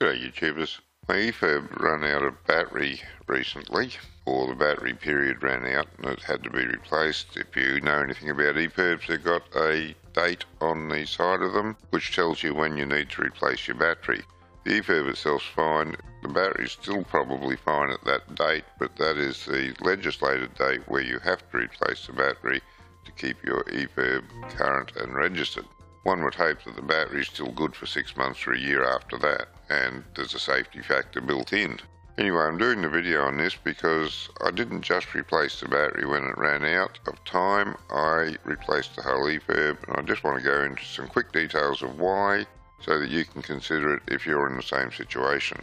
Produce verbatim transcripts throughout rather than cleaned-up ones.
G'day YouTubers. My E F U B ran out of battery recently, or the battery period ran out and it had to be replaced. If you know anything about E F U Bs, they've got a date on the side of them which tells you when you need to replace your battery. The E F U B itself's fine, the battery's still probably fine at that date, but that is the legislated date where you have to replace the battery to keep your E F U B current and registered. One would hope that the battery is still good for six months or a year after that, and there's a safety factor built in. Anyway, I'm doing the video on this because I didn't just replace the battery when it ran out of time. I replaced the whole E F U B, and I just want to go into some quick details of why, so that you can consider it if you're in the same situation.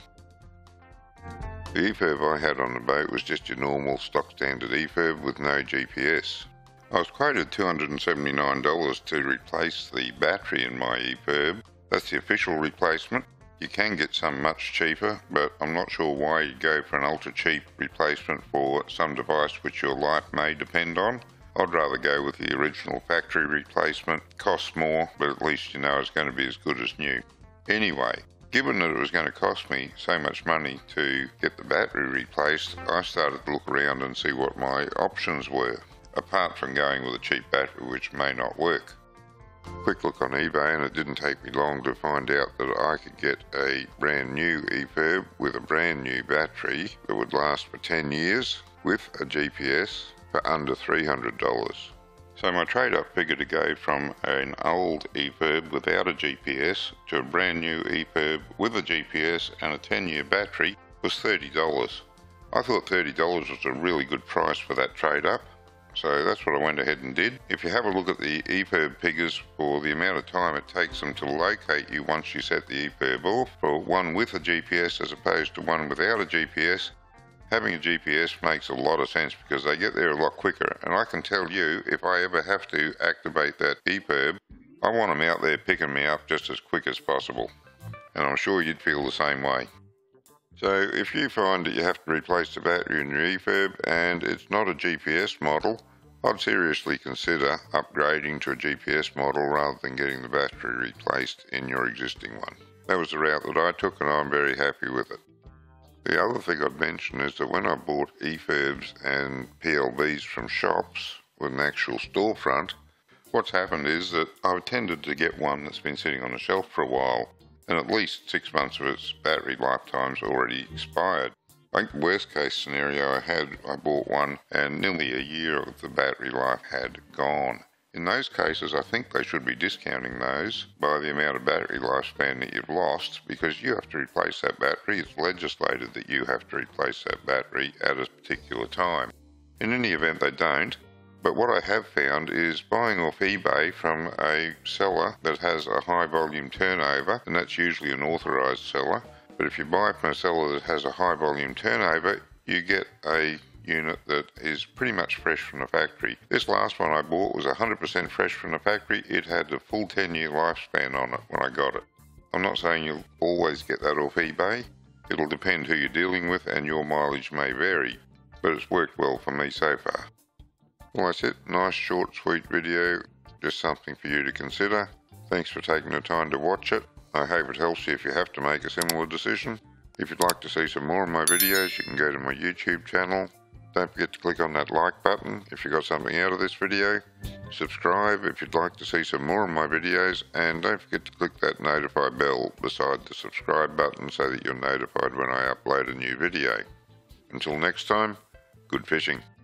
The E F U B I had on the boat was just your normal stock standard E F U B with no G P S. I was quoted two hundred seventy-nine dollars to replace the battery in my E F U B. That's the official replacement. You can get some much cheaper, but I'm not sure why you'd go for an ultra cheap replacement for some device which your life may depend on. I'd rather go with the original factory replacement. Costs more, but at least you know it's going to be as good as new. Anyway, given that it was going to cost me so much money to get the battery replaced, I started to look around and see what my options were, apart from going with a cheap battery which may not work. Quick look on eBay, and it didn't take me long to find out that I could get a brand new E F U B with a brand new battery that would last for ten years with a G P S for under three hundred dollars. So my trade-up figure to go from an old E F U B without a G P S to a brand new E F U B with a G P S and a ten year battery was thirty dollars. I thought thirty dollars was a really good price for that trade-up. So that's what I went ahead and did. If you have a look at the E F U B figures for the amount of time it takes them to locate you once you set the E F U B off, for one with a G P S as opposed to one without a G P S, having a G P S makes a lot of sense because they get there a lot quicker. And I can tell you, if I ever have to activate that E F U B, I want them out there picking me up just as quick as possible. And I'm sure you'd feel the same way. So if you find that you have to replace the battery in your E F U B and it's not a G P S model, I'd seriously consider upgrading to a G P S model rather than getting the battery replaced in your existing one. That was the route that I took, and I'm very happy with it. The other thing I'd mention is that when I bought E F U Bs and P L Bs from shops with an actual storefront, what's happened is that I've tended to get one that's been sitting on the shelf for a while, and at least six months of its battery lifetime's already expired. I think the worst case scenario I had, I bought one and nearly a year of the battery life had gone. In those cases, I think they should be discounting those by the amount of battery lifespan that you've lost, because you have to replace that battery. It's legislated that you have to replace that battery at a particular time. In any event, they don't. But what I have found is buying off eBay from a seller that has a high volume turnover, and that's usually an authorised seller. But if you buy from a seller that has a high volume turnover, you get a unit that is pretty much fresh from the factory. This last one I bought was one hundred percent fresh from the factory. It had a full ten year lifespan on it when I got it. I'm not saying you'll always get that off eBay. It'll depend who you're dealing with, and your mileage may vary. But it's worked well for me so far. Well, that's it. Nice, short, sweet video. Just something for you to consider. Thanks for taking the time to watch it. I hope it helps you if you have to make a similar decision. If you'd like to see some more of my videos, you can go to my YouTube channel. Don't forget to click on that like button if you got something out of this video. Subscribe if you'd like to see some more of my videos, and don't forget to click that notify bell beside the subscribe button so that you're notified when I upload a new video. Until next time, good fishing.